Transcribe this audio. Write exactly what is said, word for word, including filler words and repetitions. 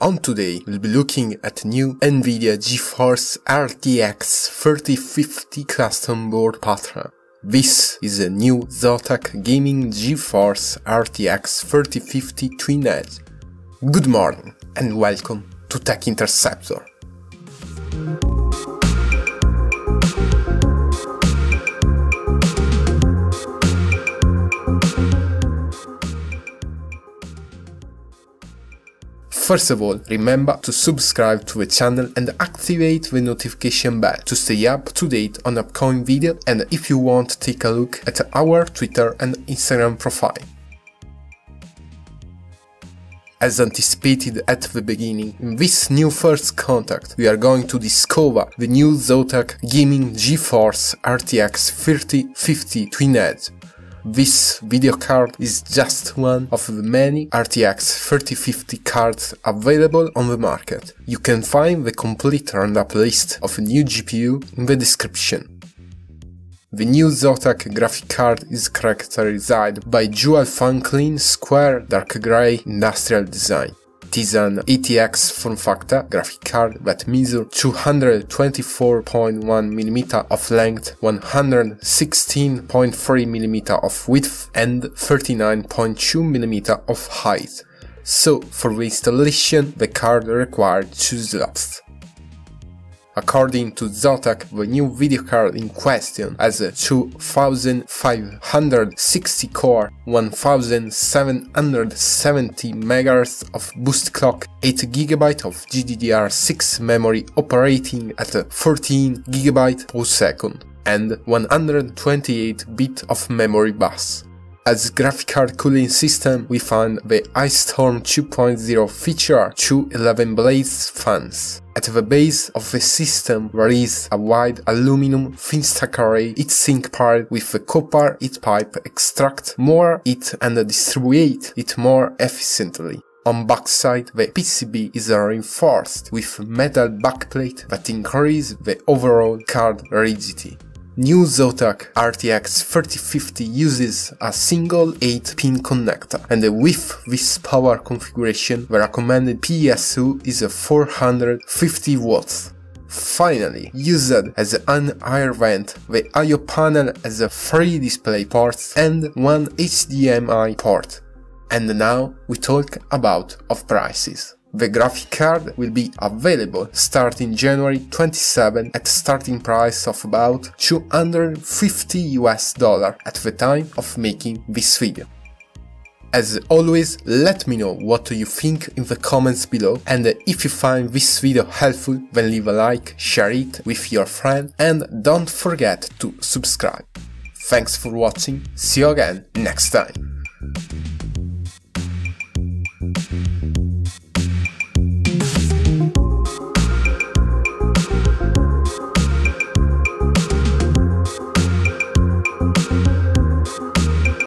On today, we'll be looking at new NVIDIA GeForce R T X thirty fifty custom board pattern. This is a new Zotac Gaming GeForce R T X thirty fifty Twin Edge. Good morning and welcome to Tech Interceptor. First of all, remember to subscribe to the channel and activate the notification bell to stay up to date on upcoming videos, and if you want, take a look at our Twitter and Instagram profile. As anticipated at the beginning, in this new first contact, we are going to discover the new Zotac Gaming GeForce R T X thirty fifty Twin Edge. This video card is just one of the many R T X thirty fifty cards available on the market. You can find the complete roundup list of a new G P U in the description. The new Zotac graphic card is characterized by dual fan clean square dark grey industrial design. It is an A T X form factor graphic card that measures two hundred twenty-four point one millimeters of length, one hundred sixteen point three millimeters of width and thirty-nine point two millimeters of height. So for the installation the card required two slots. According to Zotac, the new video card in question has a two thousand five hundred sixty core, one thousand seven hundred seventy megahertz of boost clock, eight gigabytes of G D D R six memory operating at fourteen gigabytes per second, and one hundred twenty-eight bit of memory bus. As graphic card cooling system, we find the Ice Storm two point oh feature two eleven blades fans. At the base of the system there is a wide aluminum thin stack array heatsink paired with the copper heat pipe extract more heat and distribute it more efficiently. On backside, the P C B is reinforced with metal backplate that increase the overall card rigidity. New Zotac R T X thirty fifty uses a single eight pin connector, and with this power configuration the recommended P S U is four hundred fifty watts. Finally, used as an air vent, the I O panel has three display ports and one H D M I port. And now we talk about of prices. The graphic card will be available starting January twenty-seventh at starting price of about two hundred fifty US dollars at the time of making this video. As always, let me know what you think in the comments below, and if you find this video helpful then leave a like, share it with your friend and don't forget to subscribe. Thanks for watching, see you again next time.